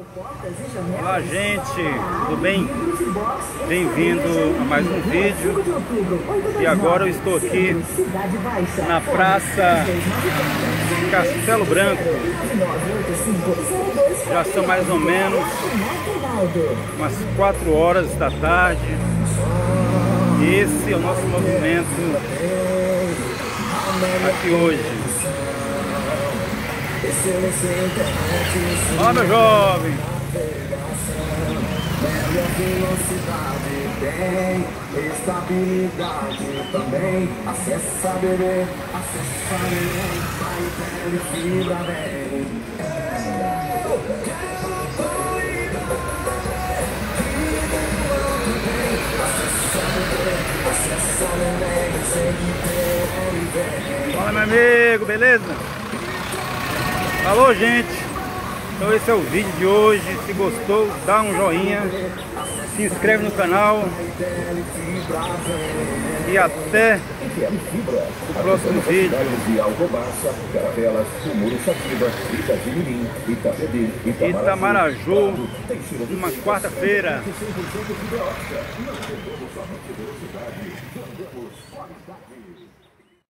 Olá, gente, tudo bem? Bem-vindo a mais um vídeo. E agora eu estou aqui na Praça Castelo Branco. Já são mais ou menos umas 4 horas da tarde. E esse é o nosso movimento aqui hoje. Olha, meu jovem! Média velocidade tem, estabilidade também. Acessa bebê, vai ter fibra bem. Fala, meu amigo, beleza? Alô, gente! Então esse é o vídeo de hoje. Se gostou, dá um joinha, se inscreve no canal e até o próximo vídeo. Itamaraju, uma quarta-feira.